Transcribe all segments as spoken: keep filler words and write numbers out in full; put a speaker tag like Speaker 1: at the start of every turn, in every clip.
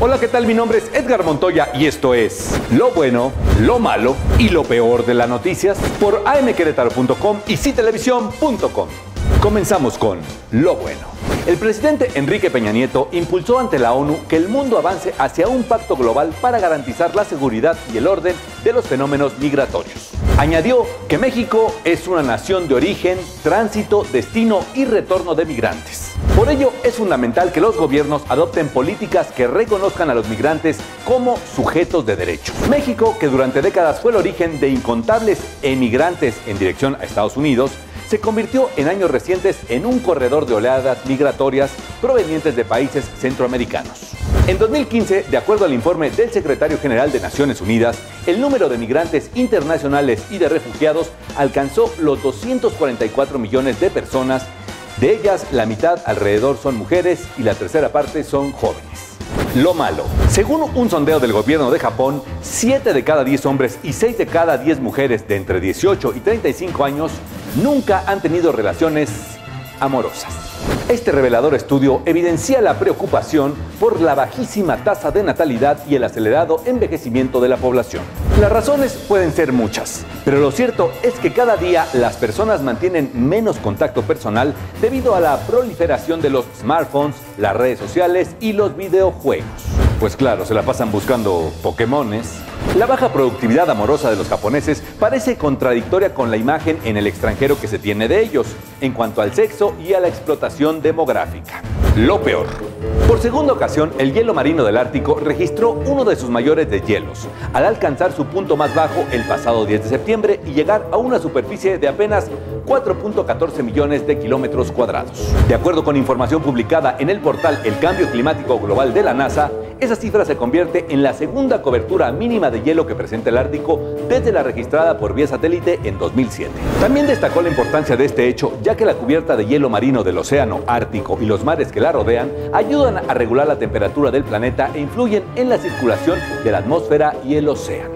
Speaker 1: Hola, ¿qué tal? Mi nombre es Edgar Montoya y esto es Lo Bueno, Lo Malo y Lo Peor de las Noticias por a m querétaro punto com y si televisión punto com. Comenzamos con Lo Bueno. El presidente Enrique Peña Nieto impulsó ante la ONU que el mundo avance hacia un pacto global para garantizar la seguridad y el orden de los fenómenos migratorios. Añadió que México es una nación de origen, tránsito, destino y retorno de migrantes. Por ello, es fundamental que los gobiernos adopten políticas que reconozcan a los migrantes como sujetos de derecho. México, que durante décadas fue el origen de incontables emigrantes en dirección a Estados Unidos, se convirtió en años recientes en un corredor de oleadas migratorias provenientes de países centroamericanos. En dos mil quince, de acuerdo al informe del Secretario General de Naciones Unidas, el número de migrantes internacionales y de refugiados alcanzó los doscientos cuarenta y cuatro millones de personas. De ellas, la mitad alrededor son mujeres y la tercera parte son jóvenes. Lo malo. Según un sondeo del gobierno de Japón, siete de cada diez hombres y seis de cada diez mujeres de entre dieciocho y treinta y cinco años nunca han tenido relaciones amorosas. Este revelador estudio evidencia la preocupación por la bajísima tasa de natalidad y el acelerado envejecimiento de la población. Las razones pueden ser muchas, pero lo cierto es que cada día las personas mantienen menos contacto personal debido a la proliferación de los smartphones, las redes sociales y los videojuegos. Pues claro, se la pasan buscando Pokémones. La baja productividad amorosa de los japoneses parece contradictoria con la imagen en el extranjero que se tiene de ellos, en cuanto al sexo y a la explotación demográfica. Lo peor. Por segunda ocasión, el hielo marino del Ártico registró uno de sus mayores deshielos, al alcanzar su punto más bajo el pasado diez de septiembre y llegar a una superficie de apenas cuatro punto catorce millones de kilómetros cuadrados. De acuerdo con información publicada en el portal El Cambio Climático Global de la NASA, esa cifra se convierte en la segunda cobertura mínima de hielo que presenta el Ártico desde la registrada por vía satélite en dos mil siete. También destacó la importancia de este hecho, ya que la cubierta de hielo marino del océano Ártico y los mares que la rodean ayudan a regular la temperatura del planeta e influyen en la circulación de la atmósfera y el océano.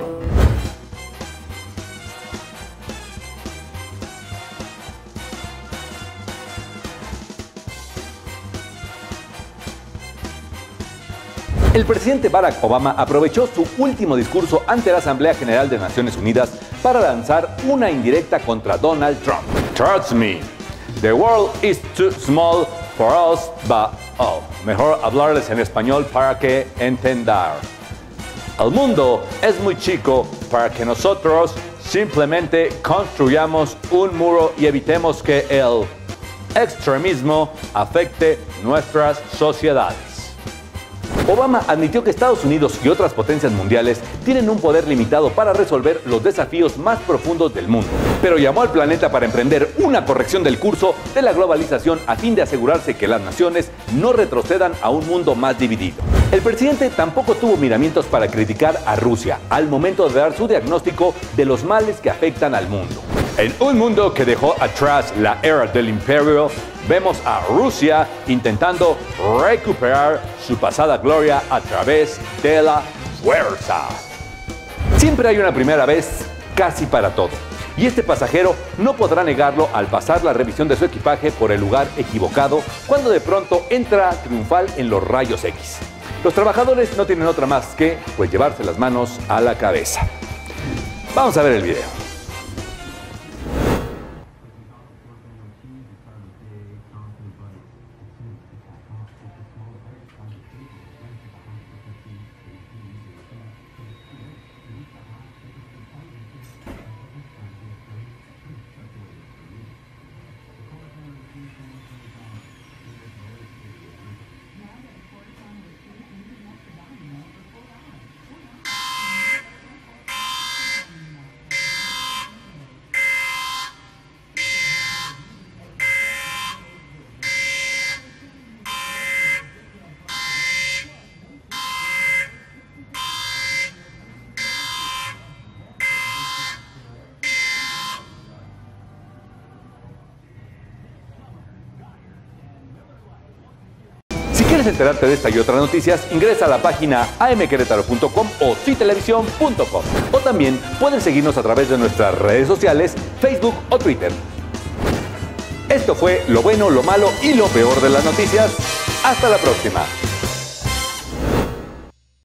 Speaker 1: El presidente Barack Obama aprovechó su último discurso ante la Asamblea General de Naciones Unidas para lanzar una indirecta contra Donald Trump. Trust me, the world is too small for us, but oh, mejor hablarles en español para que entendan. El mundo es muy chico para que nosotros simplemente construyamos un muro y evitemos que el extremismo afecte nuestras sociedades. Obama admitió que Estados Unidos y otras potencias mundiales tienen un poder limitado para resolver los desafíos más profundos del mundo, pero llamó al planeta para emprender una corrección del curso de la globalización a fin de asegurarse que las naciones no retrocedan a un mundo más dividido. El presidente tampoco tuvo miramientos para criticar a Rusia al momento de dar su diagnóstico de los males que afectan al mundo. En un mundo que dejó atrás la era del imperio, vemos a Rusia intentando recuperar su pasada gloria a través de la fuerza. Siempre hay una primera vez casi para todo, y este pasajero no podrá negarlo al pasar la revisión de su equipaje por el lugar equivocado cuando de pronto entra triunfal en los rayos X. Los trabajadores no tienen otra más que pues llevarse las manos a la cabeza. Vamos a ver el video. Si quieres enterarte de esta y otras noticias, ingresa a la página a m querétaro punto com o si televisión punto com. O también puedes seguirnos a través de nuestras redes sociales, Facebook o Twitter. Esto fue lo bueno, lo malo y lo peor de las noticias. Hasta la próxima.